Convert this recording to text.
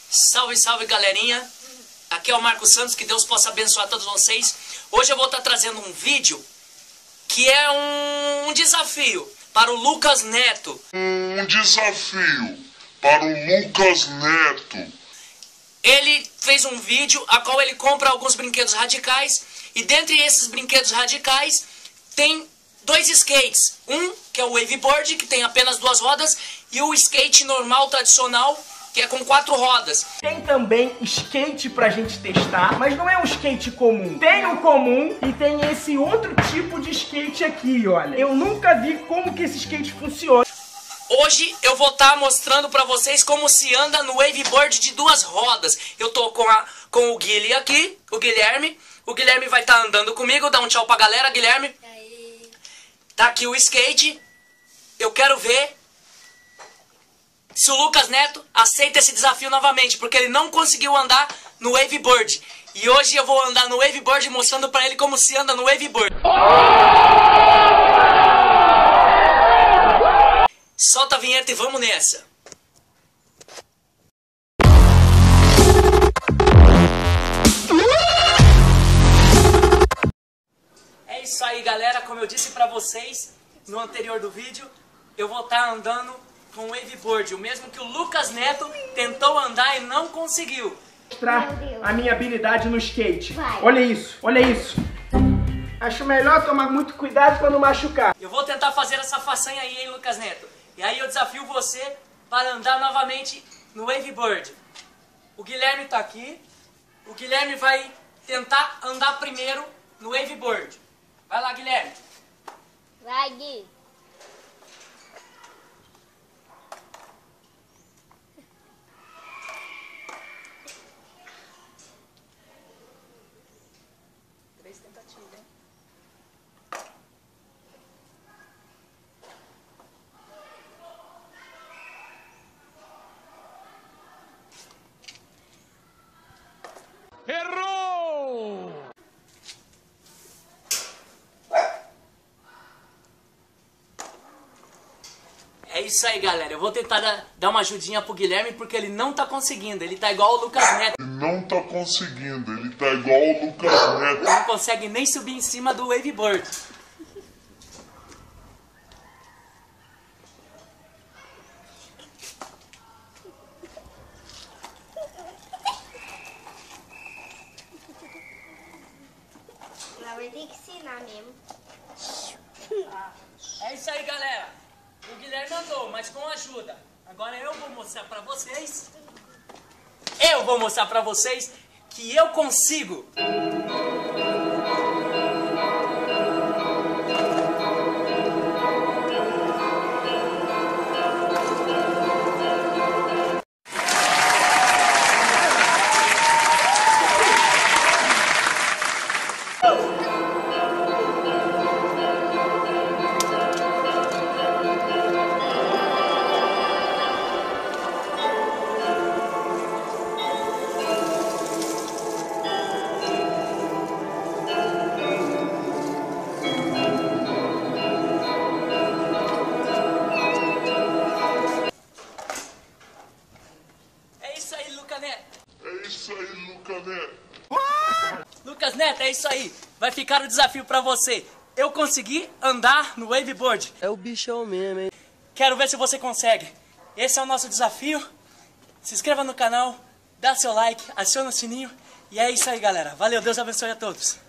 Salve, salve, galerinha. Aqui é o Marcos Santos, que Deus possa abençoar todos vocês. Hoje eu vou estar trazendo um vídeo que é um desafio para o Lucas Neto. Um desafio para o Lucas Neto. Ele fez um vídeo a qual ele compra alguns brinquedos radicais e dentre esses brinquedos radicais tem dois skates. Um que é o waveboard, que tem apenas 2 rodas, e o skate normal, tradicional, que é com 4 rodas. Tem também skate pra gente testar, mas não é um skate comum. Tem o comum e tem esse outro tipo de skate aqui, olha. Eu nunca vi como que esse skate funciona. Hoje eu vou estar mostrando pra vocês como se anda no waveboard de 2 rodas. Eu tô com o Guilherme aqui, o Guilherme. O Guilherme vai estar andando comigo. Dá um tchau pra galera, Guilherme. Tá aqui o skate. Eu quero ver se o Lucas Neto aceita esse desafio novamente, porque ele não conseguiu andar no waveboard. E hoje eu vou andar no waveboard mostrando pra ele como se anda no waveboard. Solta a vinheta e vamos nessa. É isso aí, galera. Como eu disse pra vocês no anterior do vídeo, eu vou estar andando com o waveboard, o mesmo que o Lucas Neto tentou andar e não conseguiu. Mostrar a minha habilidade no skate. Olha isso, olha isso. Acho melhor tomar muito cuidado para não machucar. Eu vou tentar fazer essa façanha aí, hein, Lucas Neto. E aí eu desafio você para andar novamente no waveboard. O Guilherme tá aqui. O Guilherme vai tentar andar primeiro no waveboard. Vai lá, Guilherme. Vai, Gui. Errou! É isso aí, galera. Eu vou tentar dar uma ajudinha pro Guilherme porque ele não tá conseguindo. Ele tá igual o Lucas Neto. Ele não tá conseguindo, ele tá igual o Lucas Neto. Não consegue nem subir em cima do waveboard. Vai ter que ensinar mesmo. É isso aí, galera. O Guilherme andou, mas com ajuda. Agora eu vou mostrar pra vocês. Eu vou mostrar pra vocês que eu consigo. É isso aí, Lucas Neto. É isso aí, Lucas Neto. Lucas Neto, é isso aí. Vai ficar o desafio pra você. Eu consegui andar no waveboard. É o bichão mesmo, hein? Quero ver se você consegue. Esse é o nosso desafio. Se inscreva no canal, dá seu like, aciona o sininho. E é isso aí, galera. Valeu, Deus abençoe a todos.